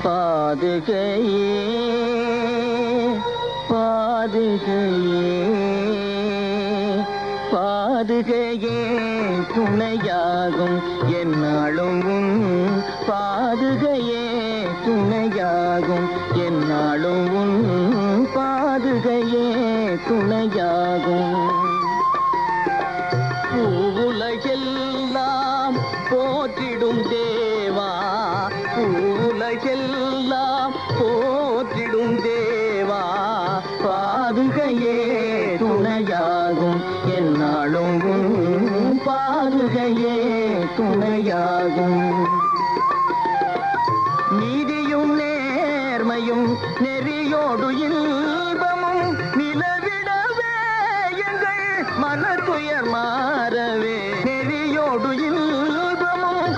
பாதுகையே பாதுகையே பாதுகையே துணையாகும் என்னாலும் உன் பாதுகையே துணையாகும் என்னாலும் உன் பாதுகையே துணையாகும் பூவுலகெல்லாம் போற்றிடும் தேவா பூவுலகெல்லாம் போற்றிடும் தேவா பாதுகையே துணையாகும் என்னாலும் உன் பாதுகையே துணையாகும் நீதியும் நேர்மையும் நெறியோடு இன்பமும் நிலவிடவே எங்கள் மனத்துயர் மாறவே நெறியோடு இன்பமும்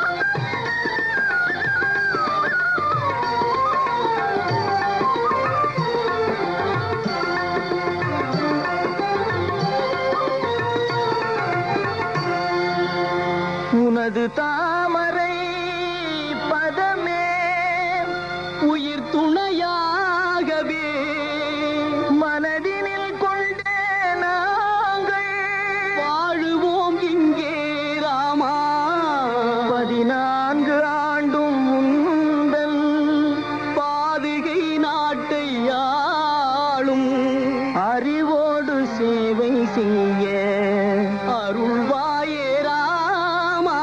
உனது தாமரை பதமே உயிர் துணையாகவே மனதினில் கொண்டே நாங்கள் வாழுவோம் இங்கே ராமா 14 ஆண்டும் உந்தன் பாதுகை நாட்டை ஆளும் அறிவோடு சேவை செய்ய அருள்வாயே ராமா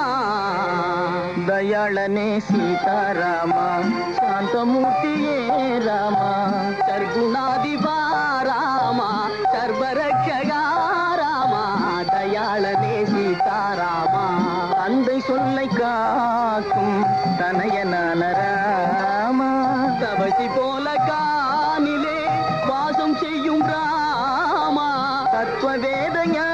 தயாளனே சீதாராமா சாந்தமூர்த்தியே ராமா சர்க்குணாதிபா ராமா சர்வரட்சகா ராமா தயாளனே சீதாராமா தந்தை சொல்லை காக்கும் தனையனான ராமா தவசி போல காணிலே வாசம் செய்யும் ராமா தத்துவ வேத